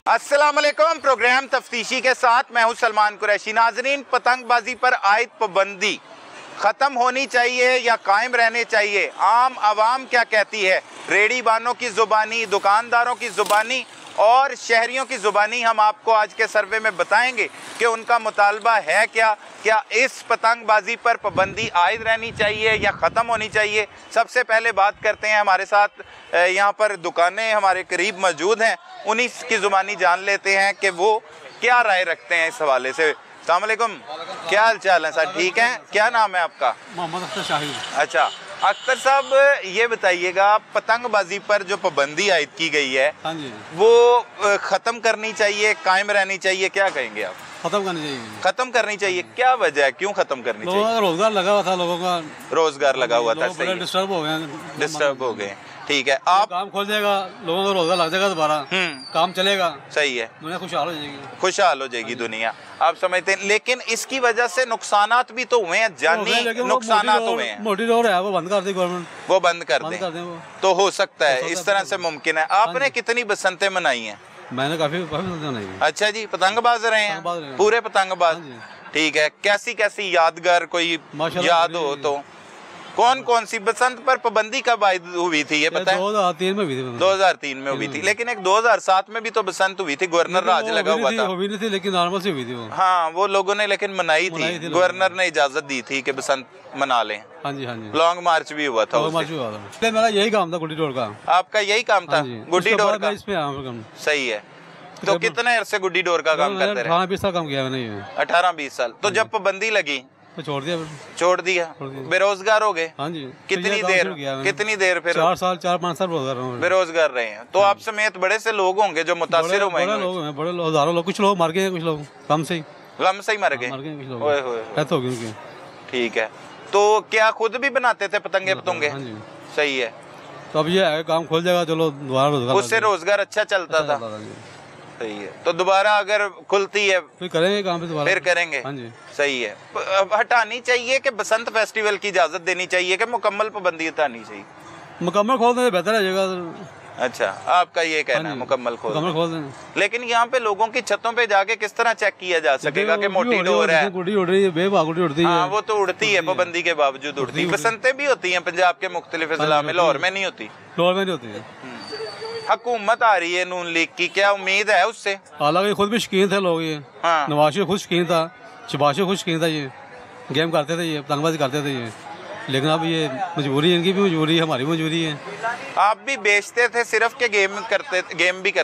अस्सलाम वालेकुम। प्रोग्राम तफ्तीशी के साथ मैं हूं सलमान कुरैशी। नाजरीन, पतंगबाजी पर आयद पाबंदी ख़त्म होनी चाहिए या कायम रहने चाहिए? आम आवाम क्या कहती है? रेडी बानों की ज़ुबानी, दुकानदारों की ज़ुबानी और शहरियों की ज़ुबानी हम आपको आज के सर्वे में बताएंगे कि उनका मुतालबा है क्या इस पतंगबाजी पर पाबंदी आयद रहनी चाहिए या ख़त्म होनी चाहिए। सबसे पहले बात करते हैं, हमारे साथ यहाँ पर दुकानें हमारे करीब मौजूद हैं, उन्हीं की ज़ुबानी जान लेते हैं कि वो क्या राय रखते हैं इस हवाले से। अस्सलाम वालेकुम, क्या हाल चाल है सर? ठीक है, क्या नाम है आपका? मोहम्मद अख्तर शाही। अच्छा अख्तर साहब, ये बताइएगा, पतंगबाजी पर जो पाबंदी आयद की गई है, हाँ जी, वो ख़त्म करनी चाहिए, कायम रहनी चाहिए, क्या कहेंगे आप? खत्म करनी चाहिए। खत्म करनी चाहिए, क्या वजह है, क्यों खत्म करनी चाहिए? लोगों का रोजगार लगा हुआ था, लोगों का रोजगार लगा हुआ था, सही, डिस्टर्ब हो गए, डिस्टर्ब हो गए। ठीक है, आप काम खोल जाएगा, लोगों का रोजगार लग जाएगा, दोबारा काम चलेगा, सही है, दुनिया खुशहाल हो जाएगी, खुशहाल हो जाएगी दुनिया, आप समझते हैं। लेकिन इसकी वजह से नुकसानात भी तो हुए हैं, जानी नुकसानात हुए हैं। मोटी रोड है, वो बंद कर दी गवर्नमेंट, वो बंद कर दें वो तो हो सकता है, इस तरह से मुमकिन है। आपने कितनी बसंतें मनाई हैं? मैंने काफी नहीं। अच्छा जी, पतंगबाज रहे हैं, पूरे पतंगबाज। ठीक है, कैसी कैसी यादगार कोई याद हो तो? कौन कौन सी बसंत पर पाबंदी कब हुई थी, ये पता है? 2003 में हुई थी। 2003 में हुई थी, लेकिन एक 2007 में भी तो बसंत हुई थी, गवर्नर राज लगा हुआ था। हुई नहीं थी, लेकिन नॉर्मल से हुई थी वो। हाँ, वो लोगों ने लेकिन मनाई थी, गवर्नर ने इजाजत दी थी कि बसंत मना लें। हाँ जी, हाँ जी, लॉन्ग मार्च भी हुआ था। मेरा यही काम था, गुड्डी डोर का। आपका यही काम था, गुड्डी डोर का? सही है। तो कितने अरसे गुड्डी डोर का काम करते रहे? 18-20 साल काम किया मैंने। 18-20 साल। तो जब पाबंदी लगी तो छोड़ दिया। बेरोजगार हो गए? हाँ जी। कितनी देर फिर? 4-5 साल बेरोजगार रहे हैं। तो आप समेत बड़े से लोग होंगे जो मुतासिर हुए हैं? बड़े लोग, हजारों लोग, कुछ लोग मर गए, कुछ लोग गम से ही मर गए। ठीक है, तो क्या खुद भी बनाते थे पतंगे पतंगे? हाँ जी, सही है। तो अब ये है, काम खुल जाएगा, चलो दोबारा उससे रोजगार अच्छा चलता था। सही है, तो दोबारा अगर खुलती है फिर करेंगे काम, फिर करेंगे। हाँ जी, सही है। अब हटानी चाहिए कि बसंत फेस्टिवल की इजाजत देनी चाहिए कि मुकम्मल पाबंदी हटानी चाहिए? मुकम्मल खोल दें बेहतर है जगह। अच्छा, आपका ये कहना है मुकम्मल खोल दें। लेकिन यहाँ पे लोगों की छतों पे जाके किस तरह चेक किया जा सकेगा कि मोटी डोर है? गुड्डी उड़ रही है, बेवजह गुड्डी उड़ती है। हाँ, वो तो उड़ती है, पाबंदी के बावजूद उड़ती है। बसंतें भी होती हैं पंजाब के मुख्तलिफ अजला में, लाहौर में नहीं होती। लाहौर में नहीं होती है। हुकूमत आ रही है नून लीग की, क्या उम्मीद है उससे? हालांकि खुद भी शौकीन थे लोग, ये नवाज शरीफ खुद शौकीन था, शहबाज शरीफ खुद शौकीन था, ये गेम करते थे, ये पतंगबाजी करते थे ये। लेकिन अब ये मजबूरी है, इनकी भी मजबूरी है, हमारी मजबूरी है। आप भी बेचते थे सिर्फ के गेम भी करता था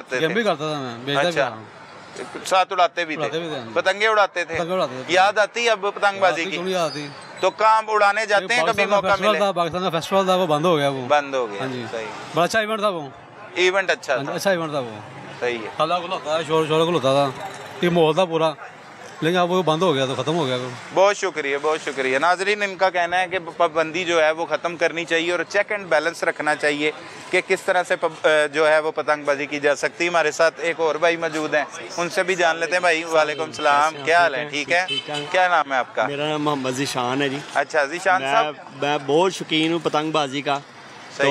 मैं, बेचता भी, साथ उड़ाते भी थे, पतंगे उड़ाते थे। याद आती अब पतंगबाजी की? तो काम उड़ाने जाते हैं कभी मौका मिले? पाकिस्तान का फेस्टिवल था, वो बंद हो गया। हाँ जी, सही, बड़ा अच्छा इवेंट था वो। इवेंट अच्छा इवेंट था वो। सही है। हल्ला गुल होता था, शोर गुल होता था, ये माहौल था पूरा, लेकिन अब वो बंद हो गया, तो खत्म हो गया। बहुत शुक्रिया नाजरीन। इनका कहना है कि पाबंदी जो है वो ख़त्म करनी चाहिए और चेक एंड बैलेंस रखना चाहिए कि किस तरह से जो है वो पतंगबाजी की जा सकती है। हमारे साथ एक और भाई मौजूद हैं, उनसे भी जान लेते हैं। भाई वालेकुम सलाम, क्या हाल है? ठीक है, क्या नाम है आपका? मेरा नाम मोहम्मद ज़ीशान है जी। अच्छा ज़ीशान साहब, मैं बहुत शौकीन हूँ पतंगबाजी का। तो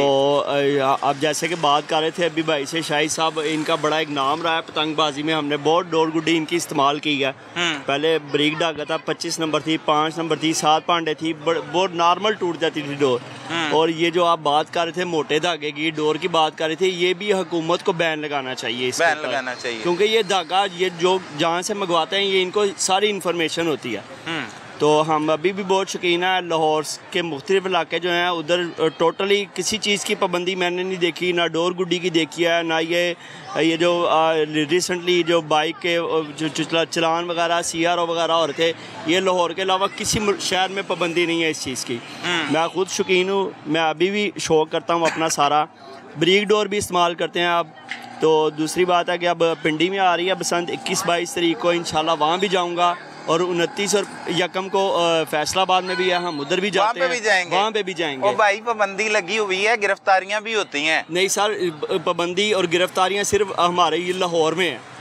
अब जैसे कि बात कर रहे थे अभी भाई से, शाहिद साहब, इनका बड़ा एक नाम रहा है पतंगबाजी में। हमने बहुत डोर गुड्डी इनकी इस्तेमाल की है। पहले ब्रीक धागा था, 25 नंबर थी, 5 नंबर थी, 7 पांडे थी, बहुत नॉर्मल टूट जाती थी डोर। और ये जो आप बात कर रहे थे मोटे धागे की डोर की बात कर रहे थे, ये भी हुकूमत को बैन लगाना चाहिए, क्योंकि ये धागा ये जो जहाँ से मंगवाते हैं, ये इनको सारी इन्फॉर्मेशन होती है। तो हम अभी भी बहुत शौकीन है। लाहौर के मुख्तलिफ इलाके जो हैं उधर टोटली किसी चीज़ की पाबंदी मैंने नहीं देखी, ना डोर गुड्डी की देखी है, ना ये जो रिसेंटली जो बाइक के जो चलान वगैरह CRO वगैरह हो रहे थे, ये लाहौर के अलावा किसी शहर में पाबंदी नहीं है इस चीज़ की। मैं ख़ुद शौकीन हूँ, मैं अभी भी शौक़ करता हूँ अपना सारा। ब्रीक डोर भी इस्तेमाल करते हैं अब। तो दूसरी बात है कि अब पिंडी में आ रही है बसंत, 21-22 तारीख को इंशाल्लाह वहाँ भी जाऊँगा, और 29 और यकम को फैसलाबाद में भी है, हम उधर भी जाते हैं, वहाँ पे भी जाएंगे। और भाई पाबंदी लगी हुई है, गिरफ्तारियाँ भी होती हैं? नहीं सर, पाबंदी और गिरफ्तारियाँ सिर्फ हमारे ये लाहौर में है।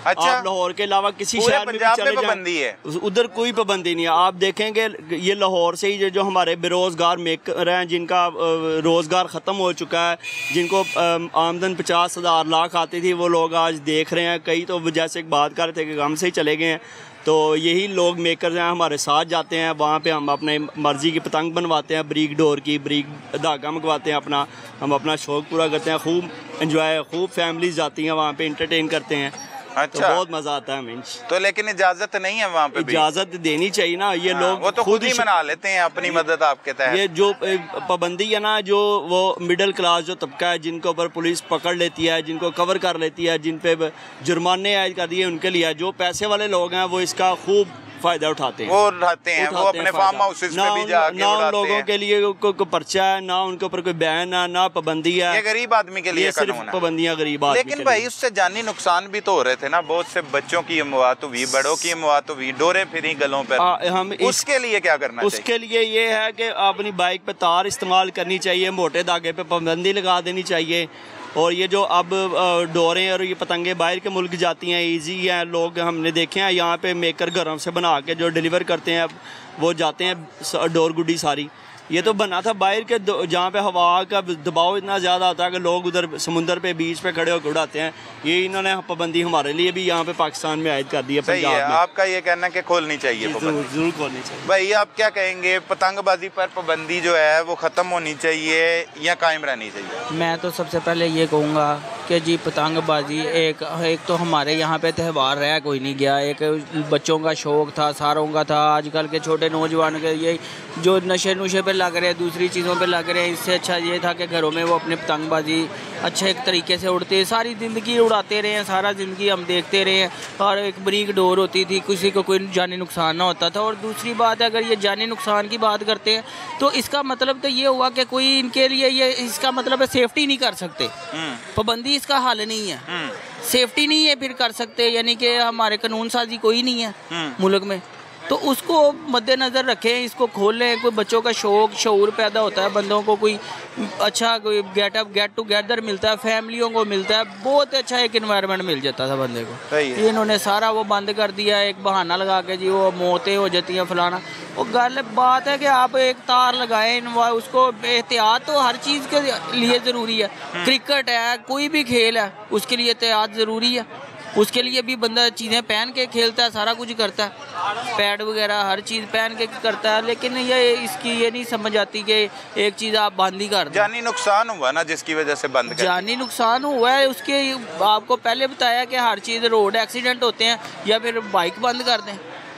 अच्छा? आप लाहौर के अलावा किसी शहर में भी चले जाएं, उधर कोई पाबंदी नहीं है। आप देखेंगे ये लाहौर से ही जो हमारे बेरोजगार मेकर हैं, जिनका रोजगार ख़त्म हो चुका है, जिनको आमदन 50,000 लाख आती थी, वो लोग आज देख रहे हैं। कई तो जैसे बात कर रहे थे कि हम से ही चले गए हैं। तो यही लोग मेकर्स हैं, हमारे साथ जाते हैं, वहाँ पे हम अपने मर्ज़ी की पतंग बनवाते हैं, ब्रीक डोर की, ब्रीक धागा मंगवाते हैं अपना, हम अपना शौक़ पूरा करते हैं, खूब एंजॉय, खूब फैमिलीज जाती हैं वहाँ पे, इंटरटेन करते हैं। अच्छा, तो बहुत मजा आता है मीन्स। तो लेकिन इजाजत नहीं है वहाँ पे? इजाजत देनी चाहिए ना, ये लोग वो तो खुद ही मना लेते हैं अपनी मदद आपके तहत। ये जो पाबंदी है ना, जो वो मिडिल क्लास जो तबका है, जिनके ऊपर पुलिस पकड़ लेती है, जिनको कवर कर लेती है, जिन पे जुर्माने आयद कर दिए, उनके लिए जो पैसे वाले लोग हैं वो इसका खूब फायदा उठाते हैं, वो अपने फार्म हाउसेस पे भी जाके ना उन लोगों के लिए कोई पर्चा है, ना उनके ऊपर कोई बैन है, ना पाबंदी है। ये गरीब आदमी के लिए सिर्फ पाबंदियां गरीब आदमी। लेकिन भाई उससे जानी नुकसान भी तो हो रहे थे ना, बहुत से बच्चों की अमवात हुई, बड़ों की अमवात हुई, डोरे फिरी गलों पर। हम उसके लिए क्या करना चाहिए? उसके लिए ये है कि अपनी बाइक पे तार इस्तेमाल करनी चाहिए, मोटे धागे पे पाबंदी लगा देनी चाहिए। और ये जो अब डोरें और ये पतंगे बाहर के मुल्क जाती हैं, इजी हैं, लोग हमने देखे हैं यहाँ पे मेकर घरों से बना के जो डिलीवर करते हैं, वो जाते हैं डोर गुड्डी सारी। ये तो बना था बाहर के, जहाँ पे हवा का दबाव इतना ज़्यादा होता है कि लोग उधर समुंदर पे बीच पे खड़े होकर उड़ाते हैं। ये इन्होंने पाबंदी हमारे लिए भी यहाँ पे पाकिस्तान में आयद कर दी है। पंजाब में आपका ये कहना है कि खोलनी चाहिए? जरूर खोलनी चाहिए। भाई आप क्या कहेंगे, पतंगबाजी पर पाबंदी जो है वो ख़त्म होनी चाहिए या कायम रहनी चाहिए? मैं तो सबसे पहले ये कहूँगा कि जी पतंगबाजी एक तो हमारे यहाँ पे त्यौहार रह कोई नहीं गया, एक बच्चों का शौक़ था, सारों का था। आजकल के छोटे नौजवान के ये जो नशे नुशे पे लग रहे हैं, दूसरी चीज़ों पे लग रहे हैं, इससे अच्छा ये था कि घरों में वो अपनी पतंगबाजी अच्छे एक तरीके से उड़ते, सारी ज़िंदगी उड़ाते रहे हैं, सारा ज़िंदगी हम देखते रहे हैं। और एक ब्रीक डोर होती थी, किसी को कोई जानी नुकसान ना होता था। और दूसरी बात है, अगर ये जानी नुकसान की बात करते हैं तो इसका मतलब तो ये हुआ कि कोई इनके लिए ये इसका मतलब है सेफ्टी नहीं कर सकते, पाबंदी इसका हल नहीं है, सेफ्टी नहीं है फिर कर सकते, यानी कि हमारे कानून साजी कोई नहीं है मुल्क में, तो उसको मद्देनज़र रखें, इसको खोलें। कोई बच्चों का शऊर पैदा होता है, बंदों को कोई अच्छा कोई गेट टुगेदर मिलता है, फैमिलियों को मिलता है, बहुत अच्छा एक इन्वायरमेंट मिल जाता था बंदे को। ये इन्होंने सारा वो बंद कर दिया, एक बहाना लगा के जी वो मौतें हो जाती हैं फलाना। वो बात है कि आप एक तार लगाएं, उसको एहतियात तो हर चीज़ के लिए ज़रूरी है। क्रिकेट है, कोई भी खेल है, उसके लिए एहतियात ज़रूरी है। उसके लिए भी बंदा चीज़ें पहन के खेलता है, सारा कुछ करता है, पैड वगैरह हर चीज़ पहन के करता है। लेकिन ये इसकी ये नहीं समझ आती कि एक चीज़ आप बंद ही कर दें। जानी नुकसान हुआ ना जिसकी वजह से बंद कर, जानी नुकसान हुआ है उसके, आपको पहले बताया कि हर चीज़ रोड एक्सीडेंट होते हैं या फिर बाइक बंद कर दें।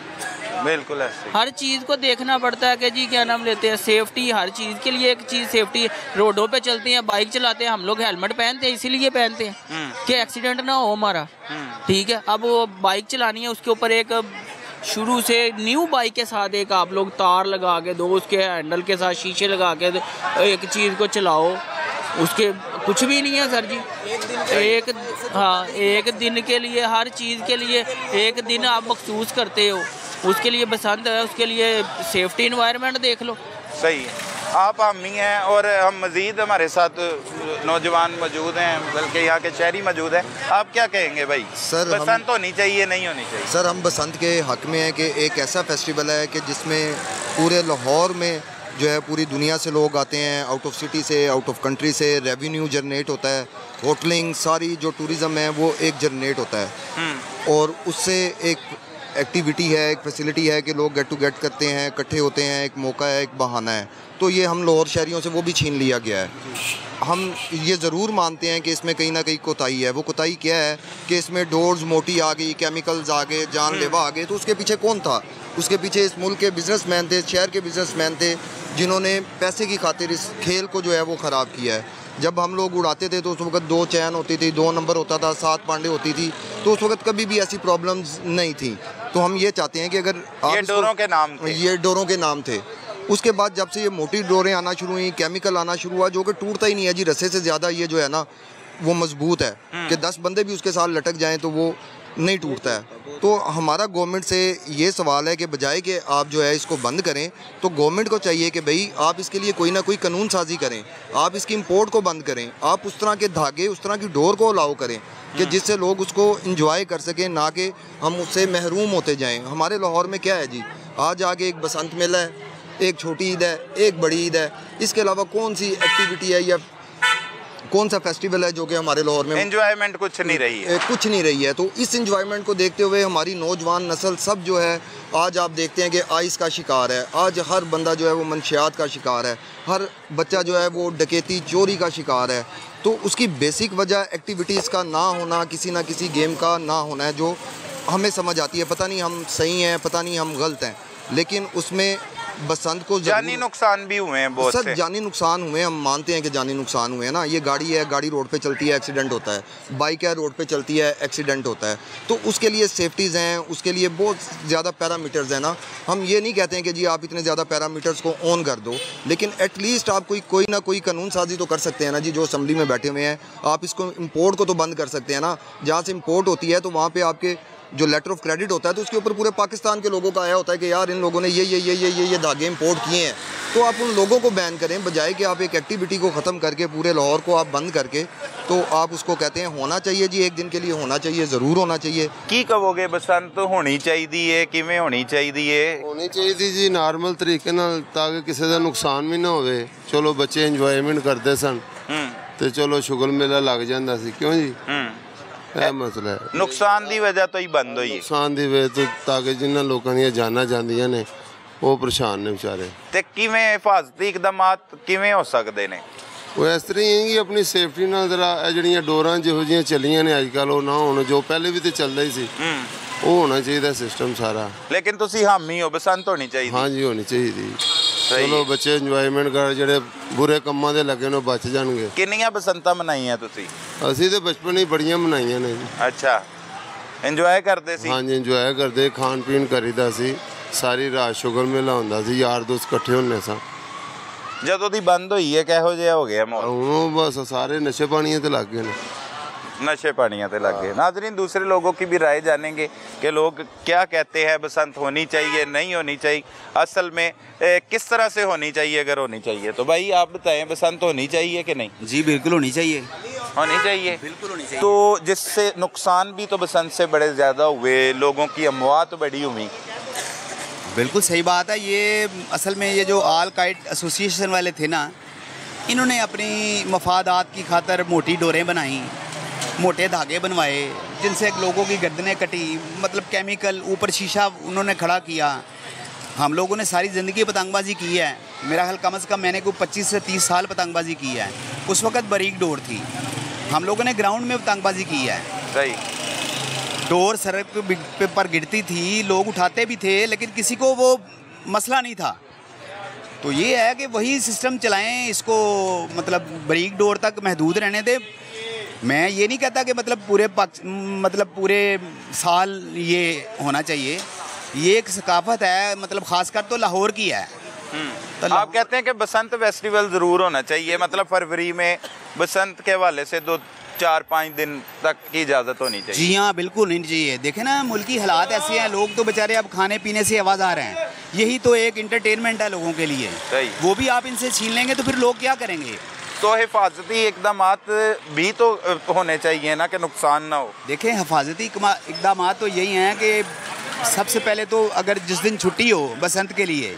बिल्कुल ऐसे हर चीज़ को देखना पड़ता है कि जी क्या नाम लेते हैं, सेफ्टी हर चीज़ के लिए एक चीज़ सेफ्टी। रोडों पे चलते हैं, बाइक चलाते हैं, हम लोग हेलमेट पहनते हैं इसीलिए पहनते हैं कि एक्सीडेंट ना हो हमारा, ठीक है। अब वो बाइक चलानी है, उसके ऊपर एक शुरू से न्यू बाइक के साथ एक आप लोग तार लगा के दो, उसके हैंडल के साथ शीशे लगा के एक चीज़ को चलाओ, उसके कुछ भी नहीं है सर जी। एक दिन के लिए, हर चीज़ के लिए एक दिन आप मखसूस करते हो, उसके लिए पसंद है, उसके लिए सेफ्टी इन्वायरमेंट देख लो। सही है। आप हामी हैं और हम मज़ीद हमारे साथ नौजवान मौजूद हैं, बल्कि यहाँ के शहरी मौजूद हैं। आप क्या कहेंगे भाई? सर बसंत होनी चाहिए नहीं होनी चाहिए? सर हम बसंत के हक़ में हैं कि एक ऐसा फेस्टिवल है कि जिसमें पूरे लाहौर में जो है पूरी दुनिया से लोग आते हैं, आउट ऑफ सिटी से, आउट ऑफ कंट्री से, रेवेन्यू जनरेट होता है, होटलिंग सारी जो टूरिज़म है वो एक जनरेट होता है। और उससे एक एक्टिविटी है, एक फैसिलिटी है कि लोग गेट टू गेट करते हैं, इकट्ठे होते हैं, एक मौका है, एक बहाना है। तो ये हम लाहौर शहरियों से वो भी छीन लिया गया है। हम ये ज़रूर मानते हैं कि इसमें कहीं ना कहीं कोताही है। वो कोताही क्या है कि इसमें डोर्स मोटी आ गई, केमिकल्स आ गए, जानलेवा आ गए। तो उसके पीछे कौन था? उसके पीछे इस मुल्क के बिजनेसमैन थे, शहर के बिजनेसमैन थे, जिन्होंने पैसे की खातिर इस खेल को जो है वो ख़राब किया है। जब हम लोग उड़ाते थे तो उस वक्त 2 चैन होती थी, 2 नंबर होता था, 7 पांडे होती थी, तो उस वक्त कभी भी ऐसी प्रॉब्लम्स नहीं थी। तो हम ये चाहते हैं कि अगर ये डोरों के नाम थे, ये डोरों के नाम थे। उसके बाद जब से ये मोटी डोरें आना शुरू हुई, केमिकल आना शुरू हुआ, जो कि टूटता ही नहीं है जी, रस्से से ज़्यादा ये जो है ना वो मजबूत है कि 10 बंदे भी उसके साथ लटक जाएं तो वो नहीं टूटता है। तो हमारा गवर्नमेंट से ये सवाल है कि बजाय कि आप जो है इसको बंद करें, तो गवर्नमेंट को चाहिए कि भाई आप इसके लिए कोई ना कोई कानून साजी करें, आप इसकी इंपोर्ट को बंद करें, आप उस तरह के धागे, उस तरह की डोर को अलाउ करें। कि जिससे लोग उसको इंजॉय कर सकें, ना कि हम उससे महरूम होते जाएं। हमारे लाहौर में क्या है जी, आज आगे एक बसंत मेला है, एक छोटी ईद है, एक बड़ी ईद है, इसके अलावा कौन सी एक्टिविटी है या कौन सा फेस्टिवल है जो कि हमारे लाहौर में एंजॉयमेंट कुछ नहीं रही है, कुछ नहीं रही है। तो इस एंजॉयमेंट को देखते हुए हमारी नौजवान नस्ल सब जो है, आज आप देखते हैं कि आइस का शिकार है, आज हर बंदा जो है वो मंशियात का शिकार है, हर बच्चा जो है वो डकैती चोरी का शिकार है। तो उसकी बेसिक वजह एक्टिविटीज़ का ना होना, किसी ना किसी गेम का ना होना है, जो हमें समझ आती है। पता नहीं हम सही हैं, पता नहीं हम गलत हैं, लेकिन उसमें बसंत को जानी नुकसान भी हुए हैं बहुत से। जानी नुकसान हुए, हम मानते हैं कि जानी नुकसान हुए हैं ना। ये गाड़ी है, गाड़ी रोड पे चलती है, एक्सीडेंट होता है, बाइक है, रोड पे चलती है, एक्सीडेंट होता है। तो उसके लिए सेफ्टीज़ हैं, उसके लिए बहुत ज़्यादा पैरामीटर्स हैं ना। हम ये नहीं कहते हैं कि जी आप इतने ज़्यादा पैरामीटर्स को ऑन कर दो, लेकिन एटलीस्ट आप कोई ना कोई कानून साजी तो कर सकते हैं ना जी। जो असम्बली में बैठे हुए हैं, आप इसको इम्पोर्ट को तो बंद कर सकते हैं ना। जहाँ से इम्पोर्ट होती है तो वहाँ पर आपके जो लेटर ऑफ क्रेडिट होता है तो उसके ऊपर पूरे पाकिस्तान के लोगों का आया होता है कि यार इन लोगों ने ये धागे इंपोर्ट किए हैं। तो आप उन लोगों को बैन करें, बजाय कि आप एक एक्टिविटी को ख़त्म करके पूरे लाहौर को आप बंद करके, तो आप उसको कहते हैं होना चाहिए जी, एक दिन के लिए होना चाहिए, ज़रूर होना चाहिए। की कहोगे बसंत होनी चाहिए, किवें होनी चाहिए जी नॉर्मल तरीके नाल, ताकि किसी का नुकसान भी ना होवे। चलो बच्चे इंजॉयमेंट करते सन तो चलो शुगल मेला लग जाता सी, क्यों जी? मसला है नुकसान की वजह तो ही बंद हुई, नुकसान की वजह तो, ताकि जिन्होंने लोगों दी जाना जांदियां ने वो परेशान ने बेचारे। ते किवें हिफाजती इकदामात किवें हो सकते ने? वो इस तरह ही है कि अपनी सेफ्टी नाल जरा जिहड़ियां डोरां जिहो जिहियां चलियां ने अजकल वो ना होण, जो पहले भी तो चलदा ही सी, वो होना चाहिए सिस्टम सारा। लेकिन तुसी हामी हो बसंत होनी चाहिए? हाँ जी होनी चाहिए। चलो बच्चे इंजॉयमेंट कर, ਜਿਹੜੇ बुरे ਕੰਮਾਂ ਦੇ ਲੱਗੇ ਨੇ ਬਚ ਜਾਣਗੇ। ਕਿੰਨੀਆਂ ਬਸੰਤਾਂ ਮਨਾਈਆਂ ਤੁਸੀਂ? ਅਸੀਂ ਤੇ ਬਚਪਨ ਹੀ ਬੜੀਆਂ ਮਨਾਈਆਂ ਨੇ ਜੀ। ਅੱਛਾ, ਇੰਜੋਏ ਕਰਦੇ ਸੀ? ਹਾਂ ਜੀ ਇੰਜੋਏ ਕਰਦੇ, ਖਾਣ ਪੀਣ ਕਰੀਦਾ ਸੀ, ਸਾਰੀ ਰਾਤ ਸ਼ੁਗਰ ਮੇਲਾ ਹੁੰਦਾ ਸੀ, ਯਾਰ ਦੋਸਤ ਇਕੱਠੇ ਹੁੰਨੇ ਸਾਂ। ਜਦੋਂ ਦੀ ਬੰਦ ਹੋਈ ਹੈ ਕਿਹੋ ਜਿਹਾ ਹੋ ਗਿਆ ਮਾਹੌਲ? ਹੁਣ ਬਸ ਸਾਰੇ ਨਸ਼ੇ ਪਾਣੀਆਂ ਤੇ ਲੱਗ ਗਏ ਨੇ, नशे पानियाँ ते लग गए। नाज़रीन, दूसरे लोगों की भी राय जानेंगे कि लोग क्या कहते हैं, बसंत होनी चाहिए नहीं होनी चाहिए, असल में किस तरह से होनी चाहिए, अगर होनी चाहिए तो। भाई आप बताएं, बसंत होनी चाहिए कि नहीं? जी बिल्कुल होनी चाहिए, होनी चाहिए, बिल्कुल होनी चाहिए। तो जिससे नुकसान भी तो बसंत से बड़े ज़्यादा हुए, लोगों की अमवात बड़ी हुई। बिल्कुल सही बात है। ये असल में ये जो आल काइट एसोसिएशन वाले थे ना, इन्होंने अपनी मफादात की खातर मोटी डोरें बनाई, मोटे धागे बनवाए, जिनसे लोगों की गर्दनें कटी, मतलब केमिकल ऊपर शीशा उन्होंने खड़ा किया। हम लोगों ने सारी ज़िंदगी पतंगबाजी की है, मेरा ख्याल कम से कम मैंने को 25 से 30 साल पतंगबाजी की है। उस वक़्त बारीक डोर थी, हम लोगों ने ग्राउंड में पतंगबाजी की है। सही, डोर सड़क पर गिरती थी, लोग उठाते भी थे, लेकिन किसी को वो मसला नहीं था। तो ये है कि वही सिस्टम चलाएं, इसको मतलब बारीक डोर तक महदूद रहने दें। मैं ये नहीं कहता कि मतलब पूरे साल ये होना चाहिए, ये एक सकाफत है, मतलब ख़ासकर तो लाहौर की है। तो आप कहते हैं कि बसंत फेस्टिवल ज़रूर होना चाहिए, मतलब फरवरी में बसंत के हवाले से 2-4-5 दिन तक की इजाज़त होनी चाहिए? जी हाँ, बिल्कुल नहीं चाहिए। देखें ना, मुल्की हालात ऐसे हैं, लोग तो बेचारे अब खाने पीने से आवाज़ आ रहे हैं, यही तो एक इंटरटेनमेंट है लोगों के लिए। वो भी आप इनसे छीन लेंगे तो फिर लोग क्या करेंगे? तो हिफाजती इकदामात भी तो होने चाहिए ना, कि नुकसान ना हो। देखें, हिफाजती इकदामात तो यही हैं कि सबसे पहले तो अगर जिस दिन छुट्टी हो बसंत के लिए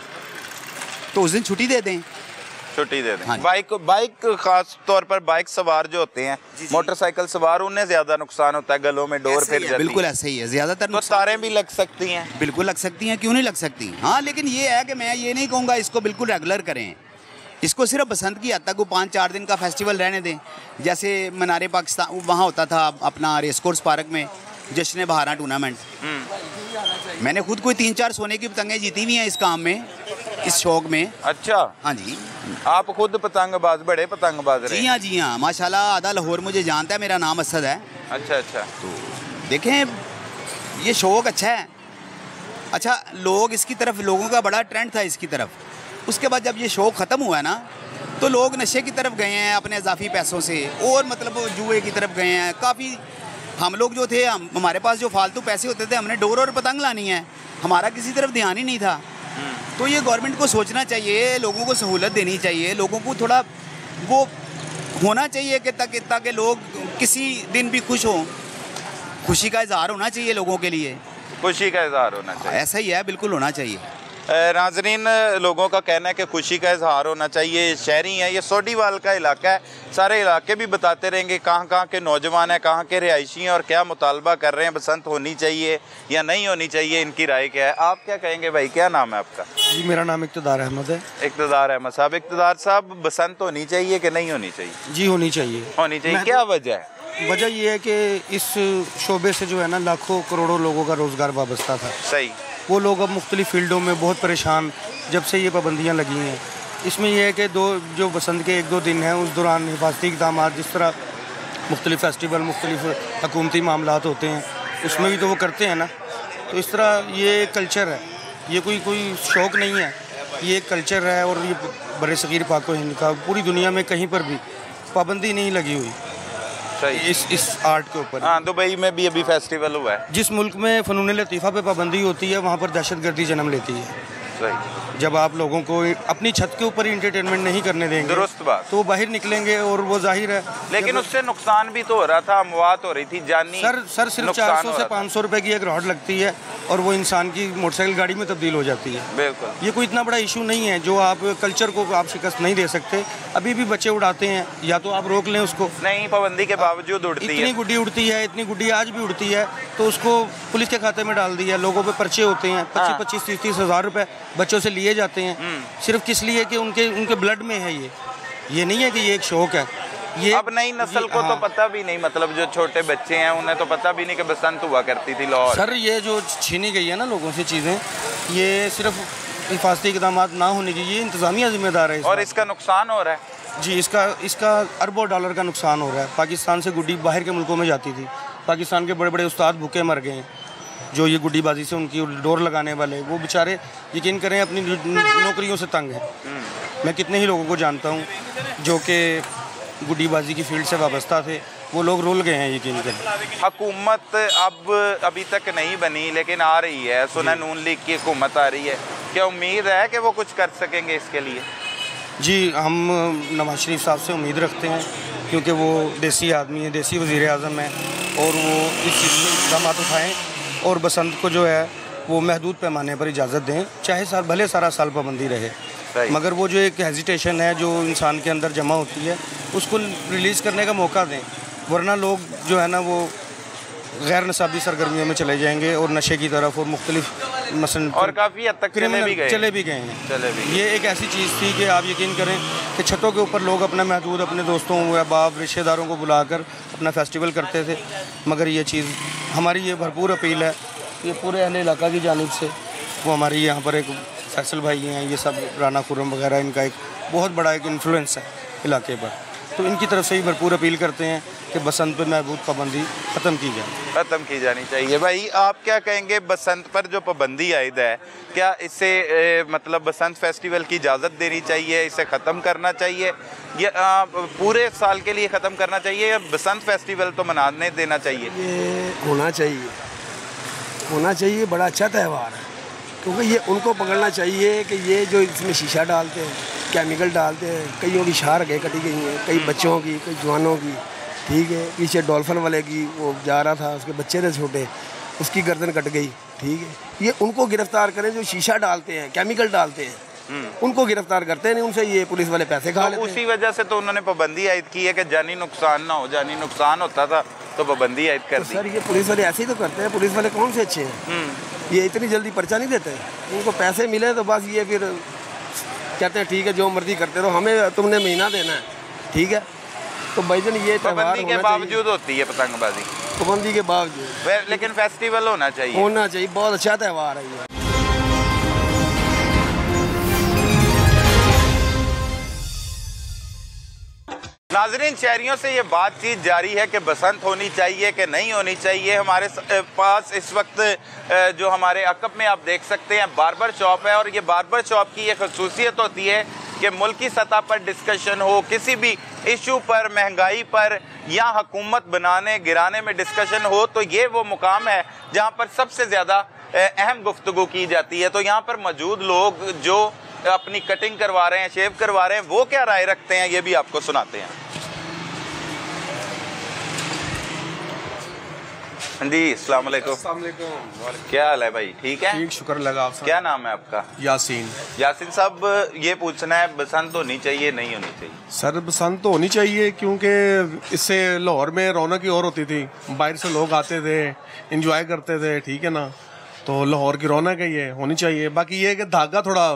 तो उस दिन छुट्टी दे दें, छुट्टी दे दें। हाँ, बाइक खास तौर पर बाइक सवार जो होते हैं, मोटरसाइकिल सवार, उन्हें ज़्यादा नुकसान होता है, गलों में डोर फिर जाती है। बिल्कुल ऐसे ही है, ज़्यादातर तो तारें भी लग सकती हैं? बिल्कुल लग सकती हैं, क्यों नहीं लग सकती। हाँ, लेकिन ये है कि मैं ये नहीं कहूँगा इसको बिल्कुल रेगुलर करें, इसको सिर्फ बसंत की हद तक वो 5-4 दिन का फेस्टिवल रहने दें। जैसे मनारे पाकिस्तान वहाँ होता था अपना रेस कोर्स पार्क में जश्न बहारा टूर्नामेंट, मैंने खुद कोई 3-4 सोने की पतंगें जीती हुई हैं इस काम में, इस शौक में। अच्छा, हाँ जी, आप खुद पतंगबाज, बड़े पतंगबाज रहे? जी हाँ माशाल्लाह, आधा लाहौर मुझे जानता है, मेरा नाम असद है। अच्छा, तो देखें, ये शौक अच्छा है। अच्छा, लोग इसकी तरफ, लोगों का बड़ा ट्रेंड था इसकी तरफ। उसके बाद जब ये शौक़ ख़त्म हुआ ना, तो लोग नशे की तरफ गए हैं अपने इजाफी पैसों से, और मतलब जुए की तरफ गए हैं काफ़ी। हम लोग जो थे, हमारे पास जो फालतू पैसे होते थे, हमने डोर और पतंग लानी है, हमारा किसी तरफ ध्यान ही नहीं था। तो ये गवर्नमेंट को सोचना चाहिए, लोगों को सहूलत देनी चाहिए, लोगों को थोड़ा वो होना चाहिए कि ताकि लोग किसी दिन भी खुश हों, खुशी का इजहार होना चाहिए लोगों के लिए, खुशी का इजहार होना चाहिए। ऐसा ही है, बिल्कुल होना चाहिए। नाजरीन, लोगों का कहना है कि खुशी का इजहार होना चाहिए। शहरी है, ये सोडीवाल का इलाका है, सारे इलाके भी बताते रहेंगे कहाँ कहाँ के नौजवान हैं, कहाँ के रिहायशी हैं और क्या मुतालबा कर रहे हैं, बसंत होनी चाहिए या नहीं होनी चाहिए, इनकी राय क्या है। आप क्या कहेंगे भाई, क्या नाम है आपका? जी मेरा नाम इक़्तिदार अहमद है। इक़्तिदार अहमद साहब, इक़्तिदार साहब, बसंत होनी चाहिए कि नहीं होनी चाहिए? जी होनी चाहिए। होनी चाहिए। क्या वजह है? वजह ये है कि इस शोबे से जो है ना लाखों करोड़ों लोगों का रोज़गार वाबस्ता था। सही। वो लोग अब मुख्तलिफ़ फील्डों में बहुत परेशान जब से ये पाबंदियाँ लगी हैं। इसमें यह है कि जो बसंत के 1-2 दिन हैं उस दौरान हिफाजती इक़दाम, जिस तरह मुख्तलिफ़ फेस्टिवल, मुख्तलिफ़ हुकूमती मामलात होते हैं, उसमें भी तो वो करते हैं ना। तो इस तरह ये कल्चर है, ये कोई शौक़ नहीं है, ये एक कल्चर है। और ये बरसग़ीर पाक व हिंद का पूरी दुनिया में कहीं पर भी पाबंदी नहीं लगी हुई इस आर्ट के ऊपर। हाँ, दुबई में भी अभी फेस्टिवल हुआ है। जिस मुल्क में फ़नून लतीफ़ा पे पाबंदी होती है वहाँ पर दहशतगर्दी जन्म लेती है। सही। जब आप लोगों को अपनी छत के ऊपर ही इंटरटेनमेंट नहीं करने देंगे, दुरुस्त बात, तो वो बाहर निकलेंगे और वो जाहिर है। लेकिन उससे नुकसान भी तो हो रहा था, अमवात हो रही थी, जानी। सर सिर्फ 400 से 500 रुपए की एक रॉड लगती है और वो इंसान की मोटरसाइकिल गाड़ी में तब्दील हो जाती है। बिल्कुल। ये कोई इतना बड़ा इशू नहीं है जो आप कल्चर को आप शिकस्त नहीं दे सकते। अभी भी बच्चे उड़ाते हैं, या तो आप रोक लें उसको। नहीं, पाबंदी के बावजूद उड़ती है। इतनी गुड्डी उड़ती है, इतनी गुड्डी आज भी उड़ती है, तो उसको पुलिस के खाते में डाल दिया। लोगों पे पर्चे होते हैं, 25-30 हज़ार रुपए बच्चों से लिए जाते हैं, सिर्फ किस लिए कि उनके ब्लड में है। ये नहीं है कि ये एक शौक है। ये अब नई नस्ल को तो पता भी नहीं, मतलब जो छोटे बच्चे हैं उन्हें तो पता भी नहीं कि बसंत हुआ करती थी लाहौर। सर ये जो छीनी गई है ना लोगों से चीज़ें, ये सिर्फ हिफाजती इक़दाम ना होने की, ये इंतज़ामिया जिम्मेदार है। और इसका नुकसान हो रहा है। जी, इसका अरबों डॉलर का नुकसान हो रहा है। पाकिस्तान से गुड्डी बाहर के मुल्कों में जाती थी, पाकिस्तान के बड़े बड़े उस्ताद भूखे मर गए हैं जो ये गुड्डीबाजी से उनकी डोर लगाने वाले, वो बेचारे यकीन करें अपनी नौकरियों से तंग हैं। मैं कितने ही लोगों को जानता हूँ जो कि गुड्डीबाजी की फील्ड से वाबस्ता थे, वो लोग रुल गए हैं यकीन करें। हुकूमत अभी तक नहीं बनी, लेकिन आ रही है, सुना नून लीग की हुकूमत आ रही है, क्या उम्मीद है कि वो कुछ कर सकेंगे इसके लिए? जी, हम नवाज शरीफ साहब से उम्मीद रखते हैं क्योंकि वो देसी आदमी है, देसी वज़ीर आज़म है, और वो इस चीज़ में इक़दाम उठाएँ और बसंत को जो है वो महदूद पैमाने पर इजाज़त दें, चाहे भले सारा साल पाबंदी रहे, मगर वो जो एक हेजिटेशन है जो इंसान के अंदर जमा होती है उसको रिलीज़ करने का मौका दें। वरना लोग जो है ना वो गैर नसाबी सरगर्मियों में चले जाएंगे और नशे की तरफ और मुख्तलिफ मसलन और काफ़ी हद तक चले भी गए हैं। ये एक ऐसी चीज़ थी कि आप यकीन करें कि छतों के ऊपर लोग अपना महदूद अपने दोस्तों या बाप रिश्तेदारों को बुलाकर अपना फेस्टिवल करते थे। मगर ये चीज़ हमारी ये भरपूर अपील है, ये पूरे अहले इलाका की जानिब से, वो हमारी यहाँ पर एक फैसल भाई हैं, ये सब राना खुर्रम वगैरह, इनका एक बहुत बड़ा एक इन्फ्लुएंस है इलाके पर, तो इनकी तरफ से ही भरपूर अपील करते हैं कि बसंत पर महबूद पाबंदी ख़त्म की जानी चाहिए। भाई आप क्या कहेंगे, बसंत पर जो पाबंदी आयद है, क्या इसे मतलब बसंत फेस्टिवल की इजाज़त देनी चाहिए, इसे ख़त्म करना चाहिए, या पूरे साल के लिए ख़त्म करना चाहिए, या बसंत फेस्टिवल तो मनाने देना चाहिए? ये होना चाहिए, बड़ा अच्छा त्यौहार है, क्योंकि ये उनको पकड़ना चाहिए कि ये जो इसमें शीशा डालते हैं, केमिकल डालते हैं, कईयों की शार्क कटी गई हैं, कई बच्चों की, कई जवानों की, ठीक है। पीछे डॉल्फिन वाले की वो जा रहा था, उसके बच्चे थे छोटे, उसकी गर्दन कट गई, ठीक है। ये उनको गिरफ्तार करें जो शीशा डालते हैं, केमिकल डालते हैं, उनको गिरफ्तार करते नहीं, उनसे ये पुलिस वाले पैसे खा लेते हैं। उसी वजह से तो उन्होंने पाबंदी आयद की है कि जानी नुकसान ना हो, जानी नुकसान होता था तो पाबंदी आयद कर दी। सर ये पुलिस वाले ऐसे ही तो करते हैं, पुलिस वाले कौन से अच्छे हैं, ये इतनी जल्दी पर्चा नहीं देते, उनको पैसे मिले तो बस ये फिर कहते हैं ठीक है जो मर्जी करते रहो, हमें तुमने महीना देना है, ठीक है। तो भाईजान ये पाबंदी के बावजूद होती है पतंगबाजी, पाबंदी के बावजूद, लेकिन फेस्टिवल होना चाहिए, बहुत अच्छा त्यौहार है ये। नाज़रीन, शहरियों से ये बातचीत जारी है कि बसंत होनी चाहिए कि नहीं होनी चाहिए। हमारे पास इस वक्त जो हमारे अकब में आप देख सकते हैं बार्बर शॉप है, और ये बार्बर शॉप की एक खसूसियत होती है कि मुल्की सतह पर डिस्कशन हो, किसी भी इशू पर, महंगाई पर या हुकूमत बनाने गिराने में डिस्कशन हो, तो ये वो मुकाम है जहाँ पर सबसे ज़्यादा अहम गुफ्तगू की जाती है। तो यहाँ पर मौजूद लोग जो अपनी कटिंग करवा रहे हैं, शेव करवा रहे हैं, वो क्या राय रखते हैं ये भी आपको सुनाते हैं। जी, अस्सलाम वालेकुम। क्या हाल है भाई, ठीक है? ठीक, शुक्र लगा आप। क्या नाम है आपका? यासीन। यासीन साहब, ये पूछना है बसंत होनी चाहिए नहीं होनी चाहिए? सर बसंत तो होनी चाहिए, क्योंकि इससे लाहौर में रौनक ही और होती थी, बाहर से लोग आते थे, एंजॉय करते थे, ठीक है ना, तो लाहौर की रौनक है, ये होनी चाहिए। बाकी ये कि धागा थोड़ा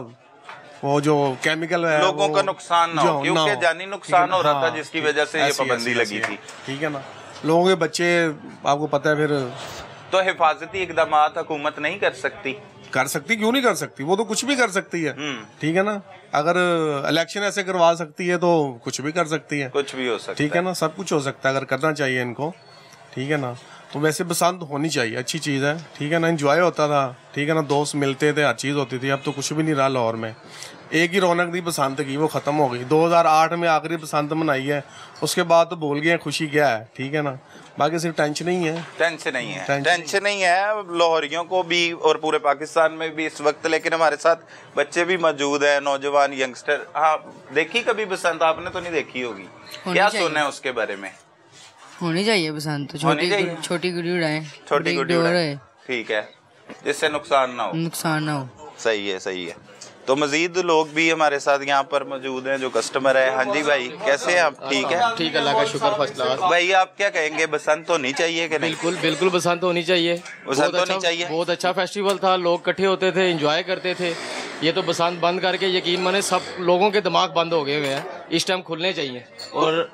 वो जो केमिकल है लोगों का नुकसान ना हो, क्योंकि जानी नुकसान हो रहा था जिसकी वजह से ये पाबंदी लगी थी, ठीक है ना। लोगों के बच्चे, आपको पता है, फिर तो हिफाजती इकदाम हुकूमत नहीं कर सकती? कर सकती, क्यों नहीं कर सकती, वो तो कुछ भी कर सकती है, ठीक है ना। अगर इलेक्शन ऐसे करवा सकती है तो कुछ भी कर सकती है, कुछ भी हो सकता है, ठीक है ना, सब कुछ हो सकता है, अगर करना चाहिए इनको, ठीक है ना। तो वैसे बसंत होनी चाहिए, अच्छी चीज़ है, ठीक है ना, एंजॉय होता था, ठीक है ना, दोस्त मिलते थे, हर चीज़ होती थी। अब तो कुछ भी नहीं रहा लाहौर में। एक ही रौनक थी बसंत की, वो ख़त्म हो गई। 2008 में आखिरी बसंत मनाई है, उसके बाद तो भूल गए खुशी क्या है, ठीक है ना। बाकी सिर्फ टेंशन ही है, टेंशन नहीं है लाहौरियों को भी और पूरे पाकिस्तान में भी इस वक्त। लेकिन हमारे साथ बच्चे भी मौजूद हैं, नौजवान यंगस्टर। हाँ, देखी कभी बसंत? आपने तो नहीं देखी होगी, क्या सुना है उसके बारे में? होनी चाहिए बसंत, छोटी गुड़ी उड़ाएं, छोटी गुड़ी उड़ाएं, ठीक है, जिससे नुकसान ना हो। सही है। तो मजीद लोग भी हमारे साथ यहाँ पर मौजूद हैं जो कस्टमर है। हाँ जी भाई, कैसे हैं आप? ठीक है, ठीक, अल्लाह का शुक्र, फर्स्ट क्लास। भाई आप क्या कहेंगे, बसंत होनी चाहिए कि नहीं? बिल्कुल बसंत होनी चाहिए। बसंत होनी चाहिए। बहुत अच्छा फेस्टिवल था, लोग इकट्ठे होते थे, एंजॉय करते थे। ये तो बसंत बंद करके यकीन माने सब लोगों के दिमाग बंद हो गए हुए हैं, इस टाइम खुलने चाहिए। और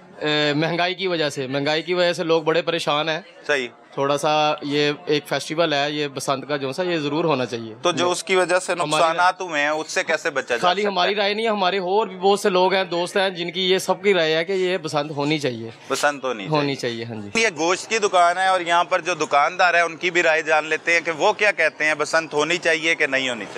महंगाई की वजह से लोग बड़े परेशान हैं। सही, थोड़ा सा ये एक फेस्टिवल है, ये बसंत का जो सा, ये जरूर होना चाहिए। तो जो उसकी वजह से नुकसानात हुए हैं उससे कैसे बचा जा सकता है? खाली हमारी राय नहीं है, हमारे और भी बहुत से लोग हैं, दोस्त हैं, जिनकी ये सबकी राय है कि ये बसंत होनी चाहिए। बसंत होनी चाहिए। हाँ जी। ये गोश्त की दुकान है और यहाँ पर जो दुकानदार है उनकी भी राय जान लेते हैं कि वो क्या कहते हैं, बसंत होनी चाहिए कि नहीं होनी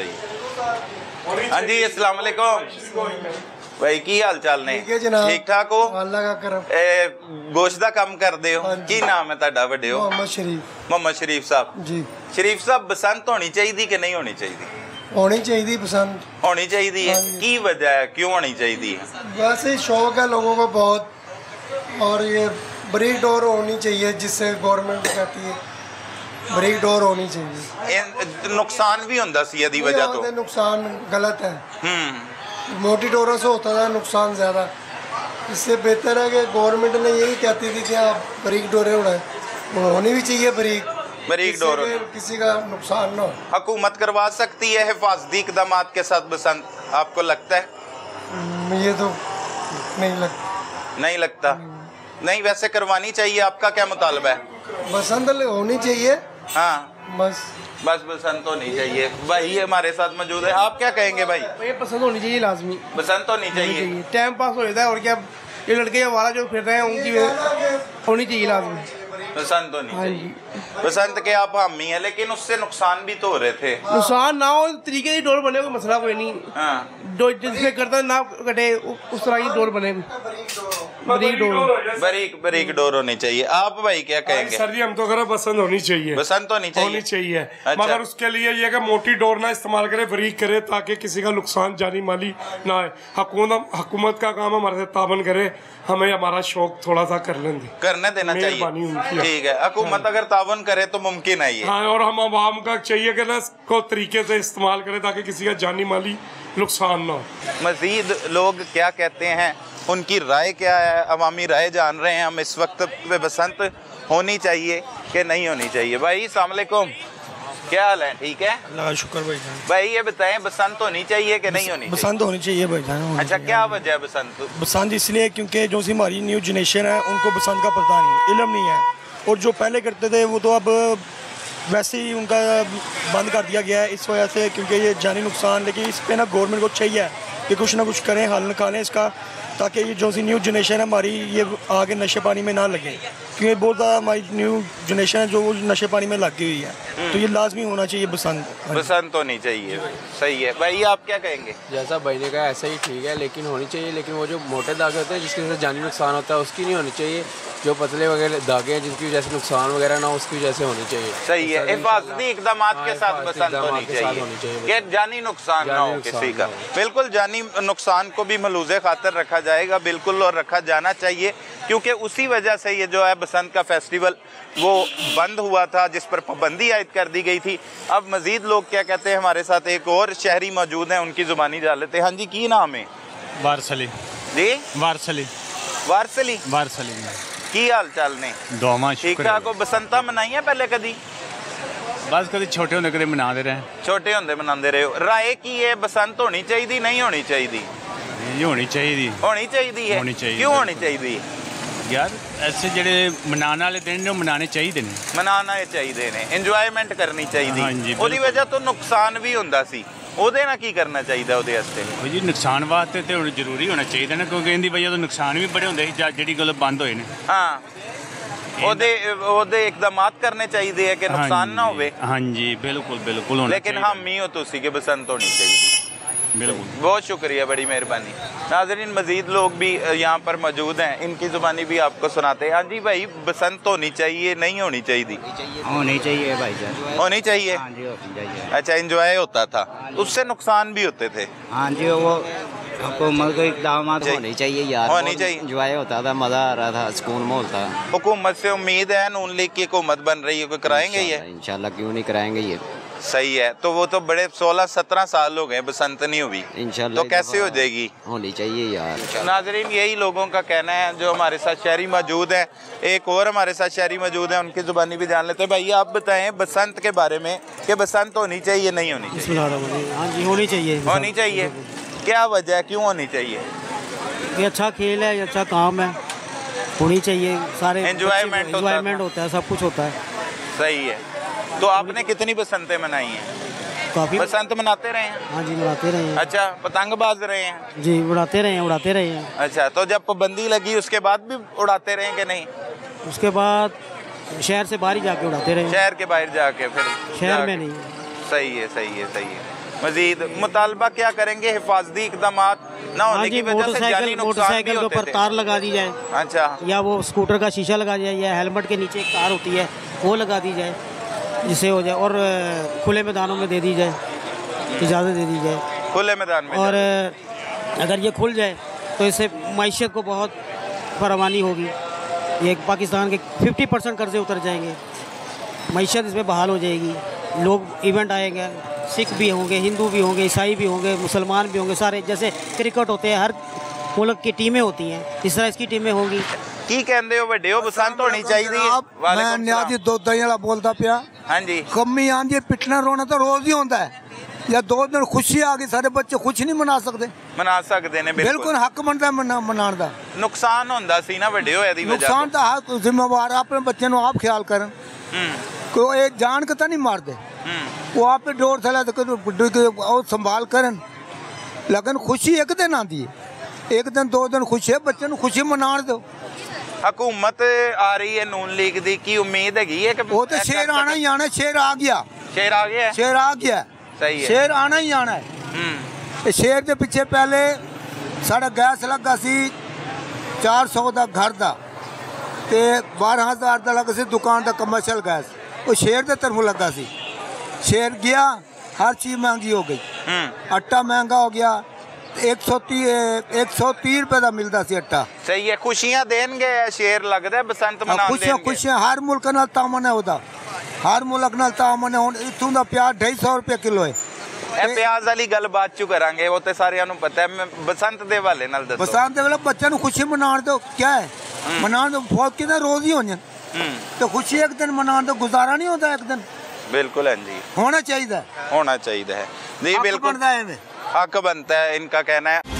चाहिए। हाँ जी, अस्सलाम वालेकुम भाई, की हाल चाल ने? ठीक ठाक हो? अल्लाह का करम। गोश्त दा कम कर दे हो, की नाम है ਤੁਹਾਡਾ ਵੱਡੇ ਹੋ? मोहम्मद शरीफ साहब जी। शरीफ साहब, बसंत होनी चाहिए कि नहीं होनी चाहिए? होनी चाहिए, बसंत होनी चाहिए है। की वजह है, क्यों होनी चाहिए? वैसे शौक है लोगों को बहुत, और ये बरीक डोर होनी चाहिए, जिससे गवर्नमेंट कहती है बरीक डोर होनी चाहिए। नुकसान भी होता सी यदी वजह तो? नुकसान गलत है, मोटी डोरों से होता था नुकसान ज़्यादा। इससे बेहतर है कि गवर्नमेंट ने यही कहती थी कि आप बरीक डोरें उड़ाएं, होनी भी चाहिए बरीक डोर, किसी का नुकसान ना हो। हुकूमत करवा सकती है हिफाजती इक़दाम के साथ बसंत, आपको लगता है? ये तो नहीं लगता। नहीं, वैसे करवानी चाहिए, आपका क्या मुतालबा है? बसंत होनी चाहिए। हाँ, बस बसंत होनी चाहिए। भाई हमारे साथ मौजूद है, आप क्या कहेंगे भाई? ये पसंद होनी चाहिए, लाजमी बसंत होनी चाहिए। टाइम पास हो जाता है, और क्या, ये लड़के हमारा जो फिर रहे हैं उनकी होनी चाहिए, लाजमी बसंत होनी चाहिए। बसंत के आप हामी हैं, लेकिन उससे नुकसान भी तो हो रहे थे। नुकसान ना हो, तरीके की डोर बने, कोई मसला कोई नहीं। हाँ, जिसमें करता ना कटे, उस तरह की डोर बने, बरीक डोर होनी चाहिए। आप भाई क्या कहेंगे? सर जी, हम तो कह बसंत होनी चाहिए। बसंत होनी चाहिए। अच्छा। मगर उसके लिए ये कि मोटी डोर ना इस्तेमाल करे, बरीक करे, ताकि किसी का नुकसान जानी माली ना आए। हुकूमत का काम हमारे से ताबन करे, हमें हमारा शौक थोड़ा सा करने देना चाहिए। ठीक है, हुकूमत अगर तावन करे तो मुमकिन है ये। हाँ, और हम आवाम का चाहिए कि ना को तरीके से इस्तेमाल करे, ताकि किसी का जानी माली नुकसान ना हो। मजीद लोग क्या कहते हैं, उनकी राय क्या है, अवामी राय जान रहे हैं हम इस वक्त पे। बसंत होनी चाहिए कि नहीं होनी चाहिए? भाई अस्सलाम वालेकुम, क्या हाल है? ठीक है, अल्लाह का शुक्र भाई। ये बताएं, बसंत होनी चाहिए कि नहीं होनी चाहिए? बसंत होनी चाहिए भाईजान। अच्छा, क्या वजह है बसंत? बसंत इसलिए क्योंकि जो सी हमारी न्यू जनरेशन है उनको बसंत का पता नहीं, इल्म नहीं है, और जो पहले करते थे वो तो अब वैसे ही उनका बंद कर दिया गया है इस वजह से, क्योंकि ये जानी नुकसान। लेकिन इस पे ना गवर्नमेंट को चाहिए कि कुछ ना कुछ करें, हल निकालें इसका, ताकि ये जो सी न्यू जनरेशन है हमारी, ये आगे नशे पानी में ना लगे, क्योंकि बहुत ज़्यादा हमारी न्यू जनरेशन है जो नशे पानी में लगी हुई है। तो ये लाजमी होना चाहिए बसंत होनी चाहिए। सही है भाई, आप क्या कहेंगे? जैसा भाई ने कहा ऐसा ही ठीक है, लेकिन होनी चाहिए। लेकिन वो जो मोटे धागे होते हैं जिसकी वजह से जानी नुकसान होता है, उसकी नहीं होनी चाहिए। जो पतले वगैरह धागे हैं जिनकी वजह से नुकसान वगैरह ना, उसकी वजह से होनी चाहिए। सही है, हिफाजती इक़दाम के साथ बसंत होनी चाहिए, जानी नुकसान ना हो किसी का। बिल्कुल, जानी नुकसान को भी मलूज़े खातर रखा जाएगा, बिल्कुल, और रखा जाना चाहिए। क्योंकि उसी वजह से ये जो है बसंत का फेस्टिवल वो बंद हुआ था, जिस पर पाबंदी आयद कर दी गई थी। अब मज़ीद लोग क्या कहते हैं, हमारे साथ एक और शहरी मौजूद हैं, उनकी ज़ुबानी जान लेते हैं। हाँ जी, की नाम है? वारसली जी, वारसली वारसली वारसली की हाल चाल ने? दोमा ठीक ठाक हो? बसंता मनाई है पहले कदी? बस कभी छोटे होंदे कदे मना दे रहे, छोटे होंदे मनाते रहे हो। राय की है, बसंत होनी चाहिए नहीं होनी चाहिए? होनी चाहिए, होनी चाहिए है। होनी चाहिए। क्यों होनी चाहिए यार? ऐसे जेडे मनाने वाले दिन ने मनाने चाहिए ने, मनाने चाहिए ने, इंजॉयमेंट करनी चाहिए। हाँ जी, ਉਹਦੀ ਵਜ੍ਹਾ ਤੋਂ ਨੁਕਸਾਨ ਵੀ ਹੁੰਦਾ ਸੀ, ਉਹਦੇ ਨਾਲ ਕੀ ਕਰਨਾ ਚਾਹੀਦਾ ਉਹਦੇ ਵਾਸਤੇ? ਜੀ ਨੁਕਸਾਨ ਵਾਸਤੇ ਤੇ ਹੁਣ ਜ਼ਰੂਰੀ ਹੋਣਾ ਚਾਹੀਦਾ ਨਾ, ਕਿਉਂਕਿ ਇਹਦੀ ਵਜ੍ਹਾ ਤੋਂ ਨੁਕਸਾਨ ਵੀ ਬੜੇ ਹੁੰਦੇ ਸੀ ਜਿਹੜੀ ਗੱਲ ਬੰਦ ਹੋਏ ਨੇ। ਹਾਂ, ਉਹਦੇ ਇਕਦਾਮਾਤ ਕਰਨੇ ਚਾਹੀਦੇ ਹੈ ਕਿ ਨੁਕਸਾਨ ਨਾ ਹੋਵੇ। ਹਾਂਜੀ, ਬਿਲकुल ਬਿਲकुल ਹੋਣਾ। लेकिन हामी हो तुसी कि बसंत होनी चाहिए। बिल्कुल, बहुत शुक्रिया, बड़ी मेहरबानी। नाज़रीन, मज़ीद लोग भी यहाँ पर मौजूद हैं, इनकी ज़ुबानी भी आपको सुनाते हैं। हाँ जी भाई, बसंत होनी चाहिए नहीं होनी चाहिए? होनी चाहिए भाई जान, होनी चाहिए। हाँ जी, होनी चाहिए। अच्छा, एंजॉय होता था, उससे नुकसान भी होते थे। हाँ जी, वो हुकूमत को इक़दाम होनी चाहिए यार, होनी चाहिए। एंजॉय होता था, मज़ा आ रहा था, सुकून माहौल था। हुकूमत से उम्मीद है, नून लीग की हुकूमत बन रही है, कोई कराएंगे ये? इंशाल्लाह, क्यों नहीं कराएंगे ये। सही है, तो वो तो बड़े 16-17 साल हो गए, बसंत नहीं हुई, इंशाल्लाह तो कैसे हो जाएगी? होनी चाहिए यार। नाजरीन, यही लोगों का कहना है जो हमारे साथ शहरी मौजूद हैं। एक और हमारे साथ शहरी मौजूद हैं, उनकी ज़ुबानी भी जान लेते हैं। भाई, आप बताएं बसंत के बारे में कि बसंत होनी चाहिए नहीं होनी चाहिए? हाँ जी, होनी चाहिए। होनी चाहिए। क्या वजह है, क्यों होनी चाहिए? ये अच्छा खेल है, ये अच्छा काम है, होनी चाहिए। सारे एंजॉयमेंट होता है, सब कुछ होता है। सही है। तो आपने कितनी बसंतें मनाई हैं? काफ़ी बसंत मनाते रहे हैं? हाँ जी, मनाते रहे हैं। अच्छा, पतंग बाज रहे हैं? जी, उड़ाते रहे हैं। अच्छा, तो जब पाबंदी लगी उसके बाद भी उड़ाते रहे कि नहीं? उसके बाद शहर से बाहर ही जाके उड़ाते रहे। शहर के बाहर जाके, फिर शहर में नहीं। सही है, सही है, सही है। मजीद मुतालबा क्या करेंगे? हिफाजती इक़दामात ना होने की वजह से जानी नुकसान भी मोटरसाइकिल के होते ऊपर थे। तार लगा दी जाए। अच्छा, या वो स्कूटर का शीशा लगा दिया जाए, या हेलमेट के नीचे एक तार होती है वो लगा दी जाए, जिससे हो जाए। और खुले मैदानों में दे दी जाए, इजाज़त दे दी जाए खुले मैदान में। और अगर ये खुल जाए तो इससे मईशत को बहुत फरावानी होगी। ये पाकिस्तान के 50% कर्जे उतर जाएंगे, मईशत इसमें बहाल हो जाएगी, लोग इवेंट आएंगे, सिख भी होंगे, हिंदू भी होंगे, ईसाई भी होंगे, मुसलमान भी होंगे, सारे। जैसे क्रिकेट होते हैं, हर मुल्क की टीमें होती हैं, इस तरह इसकी टीमें होंगी। की कहते हो बड़े हो, बसंत होनी चाहिए? मैं न्याजी दोदाई वाला बोलता पिया। हाँ जी। कमी आंदी है, पिटना रोना तो रोज ही होता है। या 2 दिन खुशी आ गई, सारे बच्चे खुश नहीं मना सकते? मना सकते ने, बिल्कुल हक बनता है मनाने का। नुकसान होंदा सी ना बड़े होए दी वजह। नुकसान तो हर जिम्मेवार अपने बच्चे नु आप ख्याल करन, कोई एक जान के तो नहीं मारते, वो आप पे डोर थला तो संभाल करन। लेकिन खुशी एक दिन आती है, एक दिन 2 दिन खुशी है, बच्चे खुशी मना दो। हुकूमत आ रही है नून लीग दी, की उम्मीद है कि वो तो शेर आना ही आना, शेर आ गया, शेर आ गया, शेर आ गया। सही है, शेर आना ही आना है। शेर के पीछे पहले साढ़ा गैस लगा सी 400 का घर का, ते 12,000 का लगा सी दुकान का कमर्शियल गैस, वो शेर के तरफों लगा सी। शेर गया, हर चीज़ महंगी हो गई, आटा महंगा हो गया, 130 रुपए का मिलता सी आटा। सही है, खुशियां देंगे शेर लगता है बसंत मना खुशियां खुशियां हर मुल्क नाल तामन है ओदा, हर मुल्क नाल तामन है। हुण इत्थों दा प्याज 250 रुपए किलो है। ਇਹ ਪਿਆਜ਼ ਵਾਲੀ ਗੱਲ ਬਾਅਦ ਚ ਕਰਾਂਗੇ, ਉਹ ਤੇ ਸਾਰਿਆਂ ਨੂੰ ਪਤਾ ਹੈ। ਮੈਂ ਬਸੰਤ ਦੇ ਹਵਾਲੇ ਨਾਲ ਦੱਸੋ। बसंत दे वेले बच्चों ਨੂੰ खुशी मनाने तो क्या है, मनाने तो फौज के रोज ही होने, तो खुशी एक दिन मनाने तो गुजारा नहीं होता एक दिन। बिल्कुल है जी, होना चाहिए, होना चाहिए है जी, बिल्कुल हक बनता है, इनका कहना है।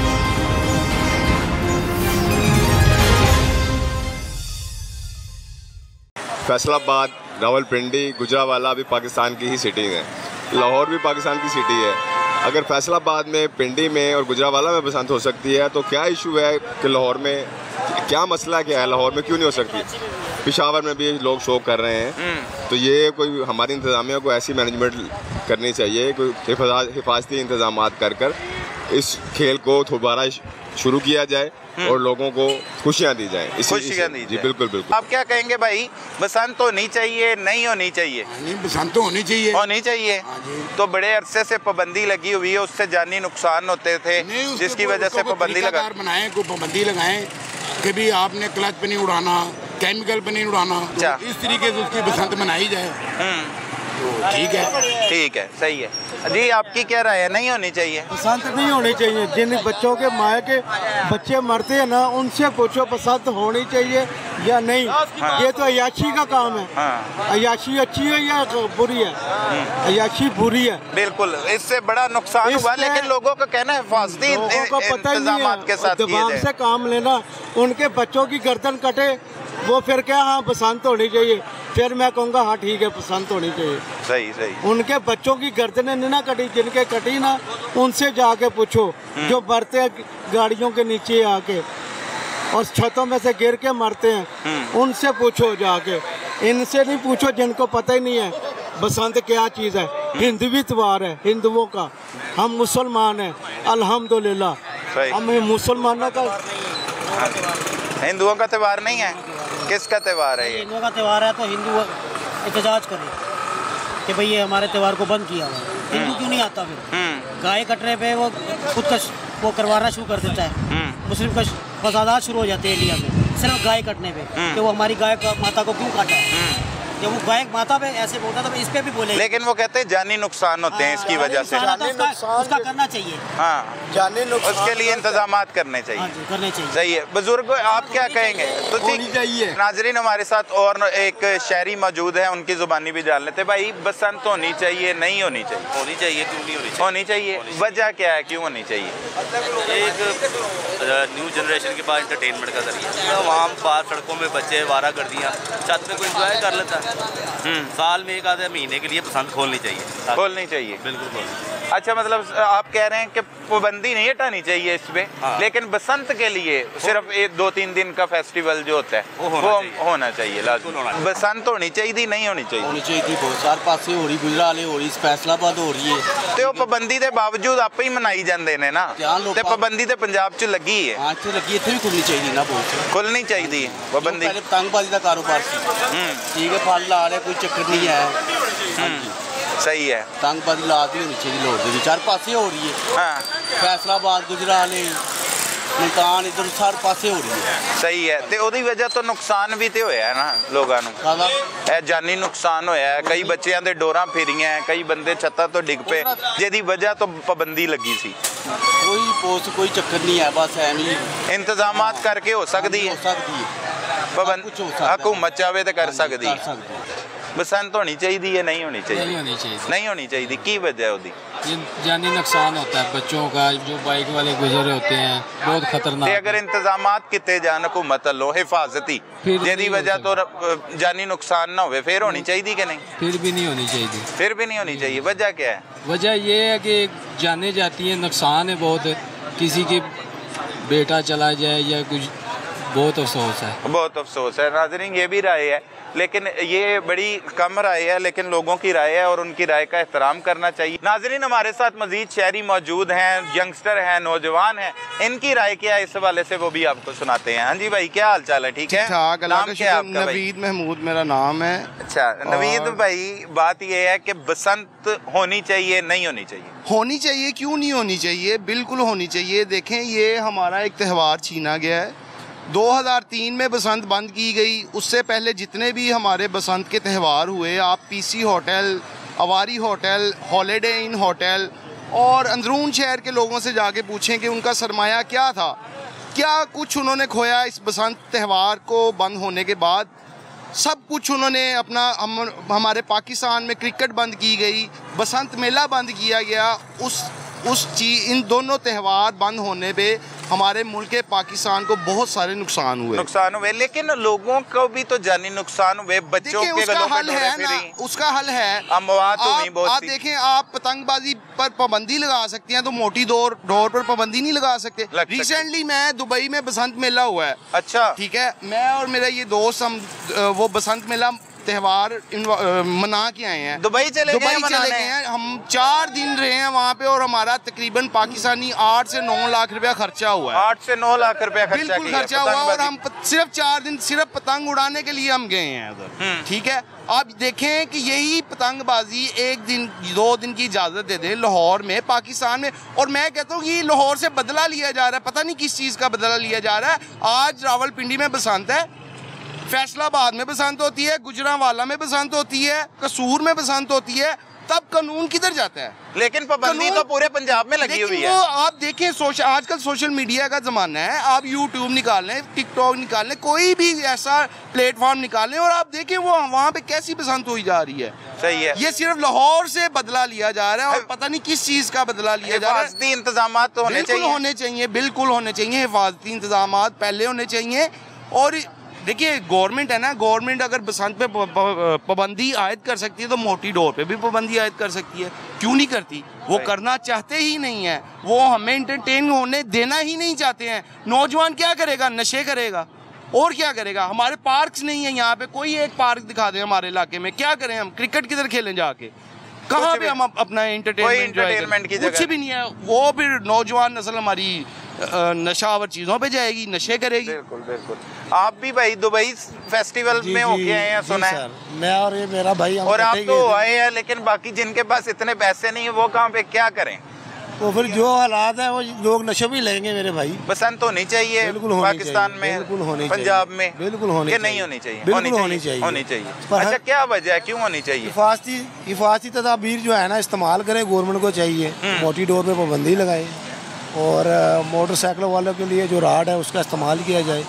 फैसलाबाद, रावलपिंडी, गुजरावाला भी पाकिस्तान की ही सिटी है, लाहौर भी पाकिस्तान की सिटी है। अगर फैसलाबाद में, पिंडी में और गुजरावाला में बसंत हो सकती है तो क्या इशू है कि लाहौर में, क्या मसला क्या है, लाहौर में क्यों नहीं हो सकती? पेशावर में भी लोग शो कर रहे हैं, तो ये कोई हमारी इंतज़ामिया को ऐसी मैनेजमेंट करनी चाहिए, कोई हिफाजती इंतजाम कर इस खेल को दोबारा शुरू किया जाए और लोगों को खुशियाँ दी जाए। खुशियाँ दी जाए। जी बिल्कुल बिल्कुल। आप क्या कहेंगे भाई, बसंत होनी चाहिए नहीं होनी चाहिए? नहीं, बसंत तो होनी चाहिए। होनी चाहिए। तो बड़े अरसे से पाबंदी लगी हुई है, उससे जानी नुकसान होते थे, जिसकी वजह से पाबंदी बनाए, कोई पाबंदी लगाएं, कि भी आपने क्लच पे नहीं उड़ाना, केमिकल पे नहीं उड़ाना, तो इस तरीके से उसकी बसंत मनाई जाए तो ठीक है, सही है। जी आपकी क्या राय है? नहीं होनी चाहिए बसंत? नहीं होनी चाहिए। जिन बच्चों के माए के बच्चे मरते हैं ना, उनसे पूछो बसंत होनी चाहिए या नहीं। ये तो अयाशी का काम है। अयाशी अच्छी है या बुरी है? अयाशी बुरी है। बिल्कुल, इससे बड़ा नुकसान हुआ, लेकिन लोगों का कहना है हिफाजती इंतजामात के साथ दिमाग से काम लेना। उनके बच्चों की गर्दन कटे, वो फिर क्या हाँ बसंत होनी चाहिए, फिर मैं कहूँगा हाँ ठीक है बसंत होनी चाहिए। सही। उनके बच्चों की गर्दनें नहीं ना कटी, जिनके कटी ना उनसे जाके पूछो, जो मरते हैं गाड़ियों के नीचे आके और छतों में से गिर के मरते हैं, उनसे पूछो जाके। इनसे नहीं पूछो जिनको पता ही नहीं है बसंत क्या चीज़ है। हिंदवी त्योहार है हिंदुओं का, हम मुसलमान हैं अल्हम्दुलिल्लाह। हम मुसलमानों का, हिंदुओं का त्यौहार नहीं है। किसका त्यौहार है ये? हिंदुओं का त्यौहार है, तो हिंदू एहतजाज करें कि भाई ये हमारे त्यौहार को बंद किया हुआ है। हिंदू क्यों नहीं आता फिर? गाय कटने पे वो खुद का वो करवाना शुरू कर देता है। मुस्लिम का फसादात शुरू हो जाते हैं इंडिया में सिर्फ गाय कटने पे, कि वो हमारी गाय माता को क्यों काटा है। जब वो गाय माता पे ऐसे बोलता तो इस पे भी बोले, लेकिन वो कहते हैं जानी नुकसान होते हैं इसकी वजह से। उसका करना चाहिए। हाँ, जानी नुकसान, उसके लिए इंतजामात करने चाहिए। सही है। बुजुर्ग आप क्या कहेंगे? तो ठीक चाहिए। नाजरीन हमारे साथ और एक शहरी मौजूद है, उनकी जुबानी भी जान लेते। भाई बसंत होनी चाहिए नहीं होनी चाहिए? होनी चाहिए। क्यों नहीं होनी चाहिए? होनी चाहिए। वजह क्या है क्यों होनी चाहिए? एक न्यू जनरेशन के बाद इंटरटेनमेंट का जरिए, वहाँ बाहर सड़कों में बच्चे वारा कर दिया, छत पे कोई इंजॉय कर लेता है। साल में एक आधे महीने के लिए बसंत खोलनी चाहिए। खोलनी चाहिए, बिल्कुल खोलनी। अच्छा, मतलब आप कह रहे हैं कि पाबंदी नहीं हटानी चाहिए इस पे, लेकिन बसंत के लिए सिर्फ 2-3 दिन का फेस्टिवल जो होता है वो होना चाहिए लाजमी। बसंत होनी चाहिए नहीं होनी चाहिए? होनी चाहिए। बहुत सारे पासे हो रही, गुजराले हो रही, फैसलाबाद हो रही है, तो पाबंदी के बावजूद आप ही मनाई जाते हैं ना। ते पाबंदी तो पंजाब च लगी है। हाँ, इतने लगी, इतने भी खुलनी चाहिए ना। बहुत खुलनी चाहिए पाबंदी। पहले पतंगबाजी का कारोबार ठीक है, फल ला रहे, कोई चक्कर नहीं है। सही है। पतंगबाजी लाजमी होनी चाहिए। लोग चार पासे हो रही है। हाँ, फैसलाबाद, गुजराले, मुल्तान, इधर सारे पासे हो रही है। सही है। ते ओदी वजह तो नुकसान भी तो होया है ना लोगों को। जानी नुकसान होया है, कई बच्चों के डोरा फिरियां, कई बंदे छत्ता तो डिग पे, जिहदी वजह तो पाबंदी लगी सी। कोई पोस्ट कोई चक्कर नहीं है, बस है नहीं इंतजामात करके हो सकती है। हुकूमत चाहे तो कर सकती है। बसंत होनी चाहिए या नहीं होनी चाहिए? नहीं होनी चाहिए। नहीं होनी चाहिए। की वजह है उसकी? ये जानी नुकसान होता है बच्चों का, जो बाइक वाले गुजरे होते हैं, बहुत खतरनाक। अगर इंतजामात किए जान हुकूमत वालों हिफाजती, जिहदी वजह तो जानी नुकसान ना हो, फिर होनी चाहिए कि नहीं? फिर भी नहीं होनी चाहिए। फिर भी नहीं होनी चाहिए। वजह क्या है? वजह ये है कि जाने जाती है, नुकसान है बहुत, किसी की बेटा चला जाए या कुछ, बहुत अफसोस है। बहुत अफसोस है। नाज़रीन ये भी राय है, लेकिन ये बड़ी कम राय है, लेकिन लोगों की राय है और उनकी राय का एहतराम करना चाहिए। नाज़रीन हमारे साथ मजीद शहरी मौजूद हैं, यंगस्टर हैं, नौजवान हैं, इनकी राय क्या है इस हवाले से वो भी आपको सुनाते हैं। हाँ जी भाई, क्या हाल चाल है? ठीक है। नाम क्या है आपका? नवीद महमूद मेरा नाम है। अच्छा नवीद भाई, बात ये है कि बसंत होनी चाहिए नहीं होनी चाहिए? होनी चाहिए। क्यों नहीं होनी चाहिए? बिल्कुल होनी चाहिए। देखें, ये हमारा एक त्यौहार छीना गया है। 2003 में बसंत बंद की गई। उससे पहले जितने भी हमारे बसंत के त्यौहार हुए, आप PC hotel, Avari hotel, Holiday Inn hotel और अंदरून शहर के लोगों से जाके पूछें कि उनका सरमाया क्या था, क्या कुछ उन्होंने खोया इस बसंत त्यौहार को बंद होने के बाद। सब कुछ उन्होंने अपना, हमारे पाकिस्तान में क्रिकेट बंद की गई, बसंत मेला बंद किया गया। इन दोनों त्यौहार बंद होने पे हमारे मुल्क पाकिस्तान को बहुत सारे नुकसान हुए। लेकिन लोगों को भी तो जानी नुकसान हुए, बच्चों के उसका हल है ना, उसका हल है। आप देखें, आप पतंगबाजी पर पाबंदी लगा सकते हैं, तो मोटी डोर पर पाबंदी नहीं लगा सकते। रिसेंटली मैं दुबई में बसंत मेला हुआ है। अच्छा, ठीक है, मैं और मेरा ये दोस्त, हम वो बसंत मेला त्यौहार मना के आए हैं। दुबई चले गए हैं। हम 4 दिन रहे हैं वहाँ पे और हमारा तकरीबन पाकिस्तानी 8 से 9 लाख रुपया खर्चा हुआ है। 8 से 9 लाख रुपया बिल्कुल खर्चा हुआ और हम सिर्फ 4 दिन सिर्फ पतंग उड़ाने के लिए हम गए हैं उधर। ठीक है, आप देखें कि यही पतंगबाजी 1 दिन 2 दिन की इजाज़त दे दें लाहौर में, पाकिस्तान में, और मैं कहता हूँ कि लाहौर से बदला लिया जा रहा है। पता नहीं किस चीज़ का बदला लिया जा रहा है। आज रावलपिंडी में बसंत है, फैसलाबाद में बसंत होती है, गुजरांवाला में बसंत होती है, कसूर में बसंत होती है, तब कानून किधर जाता है? लेकिन पाबंदी तो पूरे पंजाब में लगी हुई है। वो आप देखें, आजकल सोशल मीडिया का ज़माना है। आप यूट्यूब निकाल लें, टिकटॉक निकाल लें, कोई भी ऐसा प्लेटफॉर्म निकाल लें और आप देखें वो वहाँ पे कैसी बसंत हुई जा रही है। सही है। ये सिर्फ लाहौर से बदला लिया जा रहा है और पता नहीं किस चीज़ का बदला लिया जा रहा है। हिफाजती इंतजाम तो होने चाहिए, बिल्कुल होने चाहिए। हिफाजती इंतजाम पहले होने चाहिए। और देखिए गवर्नमेंट है ना, गवर्नमेंट अगर बसंत पे पाबंदी आयद कर सकती है तो मोटी डोर पे भी पाबंदी आयद कर सकती है। क्यों नहीं करती? वो करना चाहते ही नहीं है, वो हमें एंटरटेन होने देना ही नहीं चाहते हैं। नौजवान क्या करेगा? नशे करेगा और क्या करेगा? हमारे पार्क्स नहीं है यहाँ पे, कोई एक पार्क दिखा दे हमारे इलाके में। क्या करें हम? क्रिकेट किधर खेलें जाके? कहाँ पे हम अपना एंटरटेनमेंट की कुछ भी नहीं है। वो फिर नौजवान नस्ल हमारी नशावर चीज़ों पे जाएगी, नशे करेगी। बिल्कुल बिल्कुल। आप भी भाई दुबई फेस्टिवल में होके आए हैं, सुना है? मैं और ये मेरा भाई और आप तो आए हैं, लेकिन बाकी जिनके पास इतने पैसे नहीं है वो कहाँ पे क्या करें? तो फिर जो हालात है वो लोग नशे भी लेंगे मेरे भाई। बसंत होनी चाहिए पाकिस्तान में, पंजाब में, बिल्कुल होनी चाहिए। नहीं होनी चाहिए? बिल्कुल होनी चाहिए, होनी चाहिए। अच्छा, क्या वजह है, क्यों होनी चाहिए? हिफाजती तदाबीर जो है ना इस्तेमाल करें, गवर्नमेंट को चाहिए मोटी डोर पे पाबंदी लगाए और मोटरसाइकिल वालों के लिए जो राड है उसका इस्तेमाल किया जाए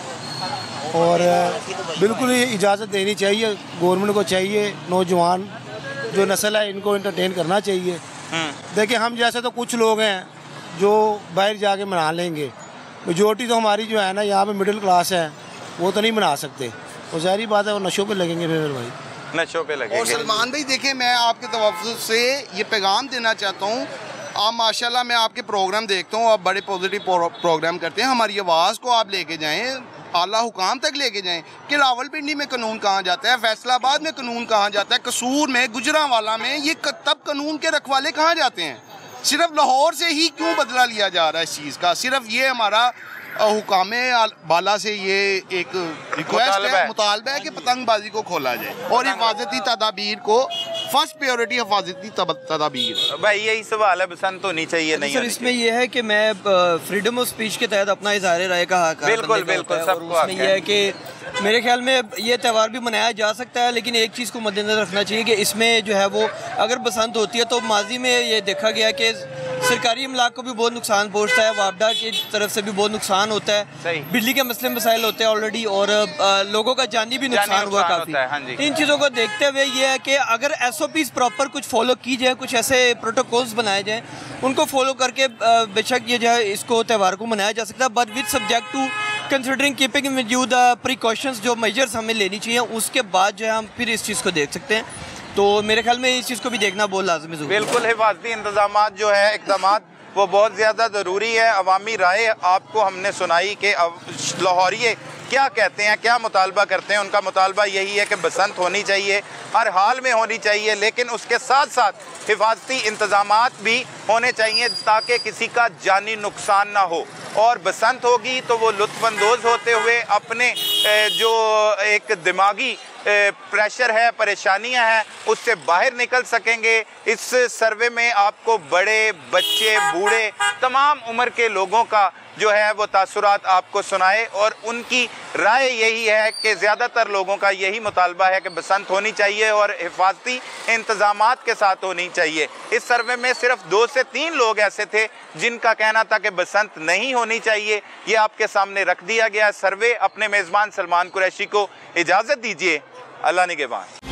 और बिल्कुल ही इजाज़त देनी चाहिए। गवर्नमेंट को चाहिए नौजवान जो नस्ल है इनको एंटरटेन करना चाहिए। देखिए हम जैसे तो कुछ लोग हैं जो बाहर जाके मना लेंगे, मेजोरिटी तो हमारी जो है ना यहाँ पे मिडिल क्लास है, वो तो नहीं मना सकते। तो ज़ाहिर बात है वो नशों पे लगेंगे फिर भाई, नशों पे लगेंगे। और सलमान भाई देखें, मैं आपके तवज्जुह से ये पैगाम देना चाहता हूँ। आप माशाल्लाह मैं आपके प्रोग्राम देखता हूँ, आप बड़े पॉजिटिव प्रोग्राम करते हैं। हमारी आवाज़ को आप लेके जाएँ, आला हुकाम तक लेके जाएं कि रावलपिंडी में कानून कहाँ जाता है, फैसलाबाद में कानून कहाँ जाता है, कसूर में, गुजरांवाला में, ये तब कानून के रखवाले कहाँ जाते हैं? सिर्फ लाहौर से ही क्यों बदला लिया जा रहा है इस चीज़ का? सिर्फ ये हमारा हुकामे बाला से ये एक रिक्वेस्ट है, मुतालबा है कि पतंगबाजी को खोला जाए और हिफाजती तदाबीर को फर्स्ट प्रायोरिटी हिफाजती तदाबीर। भाई यही सवाल है, बसंत होनी चाहिए नहीं? सर इसमें यह है कि मैं फ्रीडम ऑफ स्पीच के तहत अपना इज़हार राय का हक बिल्कुल बिल्कुल सबको उसमें यह है कि मेरे ख्याल में ये त्यौहार भी मनाया जा सकता है, लेकिन एक चीज़ को मद्देनजर रखना चाहिए कि इसमें जो है वो अगर बसंत होती है तो माजी में ये देखा गया कि सरकारी अमलाक को भी बहुत नुकसान पहुँचता है, वापडा की तरफ से भी बहुत नुकसान होता है, बिजली के मसले मसाइल होते हैं ऑलरेडी और लोगों का जानी भी नुकसान हुआ काफ़ी। हाँ इन चीज़ों को देखते हुए ये है कि अगर SOPs प्रॉपर कुछ फॉलो की जाए, कुछ ऐसे प्रोटोकॉल्स बनाए जाएँ, उनको फॉलो करके बेशक ये जो है इसको त्यौहार को मनाया जा सकता है, but with subject to considering keeping with you the precautions, जो मेजर्स हमें लेनी चाहिए, उसके बाद जो है हम फिर इस चीज़ को देख सकते हैं। तो मेरे ख्याल में इस चीज़ को भी देखना बहुत लाजमी है। बिल्कुल, हिफाजती इंतजाम जो है इक़दाम वो बहुत ज़्यादा ज़रूरी है। अवामी राय आपको हमने सुनाई कि लाहौरिये क्या कहते हैं, क्या मुतालबा करते हैं। उनका मुतालबा यही है कि बसंत होनी चाहिए, हर हाल में होनी चाहिए, लेकिन उसके साथ साथ हिफाजती इंतजामात भी होने चाहिए ताकि किसी का जानी नुकसान ना हो। और बसंत होगी तो वो लुत्फ़अंदोज़ होते हुए अपने जो एक दिमागी प्रेशर है, परेशानियां हैं, उससे बाहर निकल सकेंगे। इस सर्वे में आपको बड़े, बच्चे, बूढ़े, तमाम उम्र के लोगों का जो है वो तासुरात आपको सुनाए और उनकी राय यही है कि ज़्यादातर लोगों का यही मुतालबा है कि बसंत होनी चाहिए और हिफाजती इंतजामात के साथ होनी चाहिए। इस सर्वे में सिर्फ 2 से 3 लोग ऐसे थे जिनका कहना था कि बसंत नहीं होनी चाहिए। ये आपके सामने रख दिया गया सर्वे। अपने मेज़बान सलमान कुरैशी को इजाज़त दीजिए। अल्लाह निगहबान।